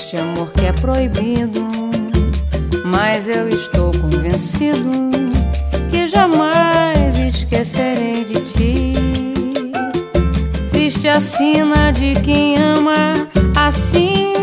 Este amor que é proibido, mas eu estou convencido que jamais esquecerei de ti. Triste a sina de quem ama assim,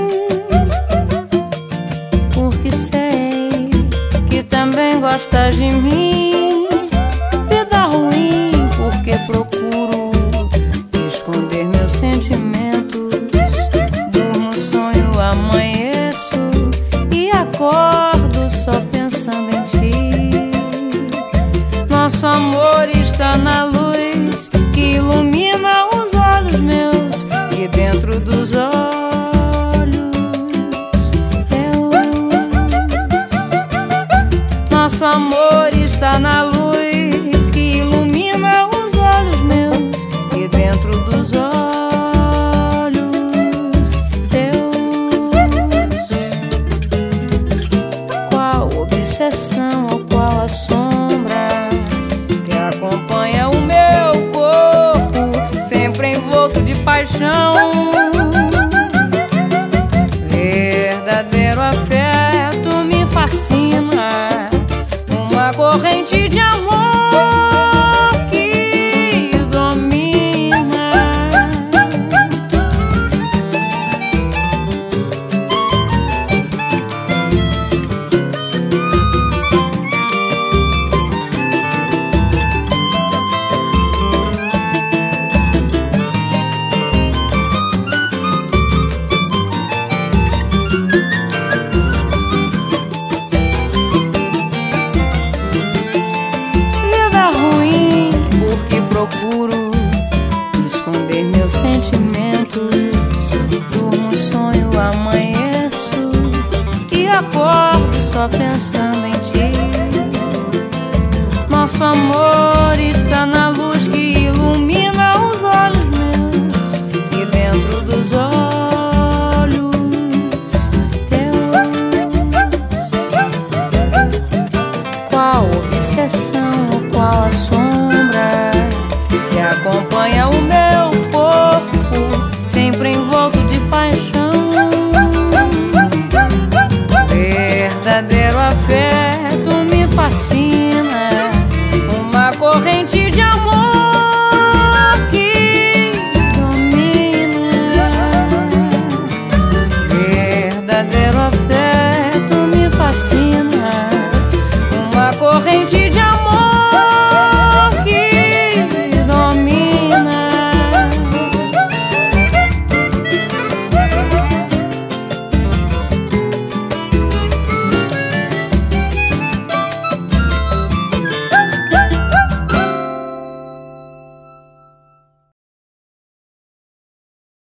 porque sei que também gostas de mim. Vida ruim, porque procuro esconder meus sentimentos. Durmo, sonho, amanheço e acordo só pensando em ti. Nosso amor está na luz que ilumina os olhos meus, e dentro dos olhos teus. Nosso amor está na luz que ilumina os olhos meus, e dentro dos olhos teus. Qual obsessão ou qual a sombra que acompanha o meu corpo, sempre envolto de paixão? Verdadeiro afeto me fascina, uma corrente de amor que domina. Procuro esconder meus sentimentos. Durmo, sonho, amanheço e acordo só pensando em ti. Nosso amor está na luz que ilumina os olhos meus, e dentro dos olhos teus. Qual obsessão ou qual a sombra que acompanha o meu corpo, sempre envolto de paixão? Verdadeiro afeto me fascina, uma corrente de amor que domina. Verdadeiro afeto me fascina,